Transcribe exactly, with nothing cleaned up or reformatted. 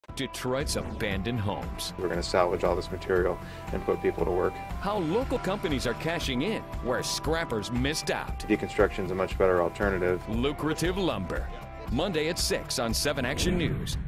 Detroit's abandoned homes. We're going to salvage all this material and put people to work. How local companies are cashing in where scrappers missed out. Deconstruction is a much better alternative. Lucrative lumber. Monday at six on seven Action News.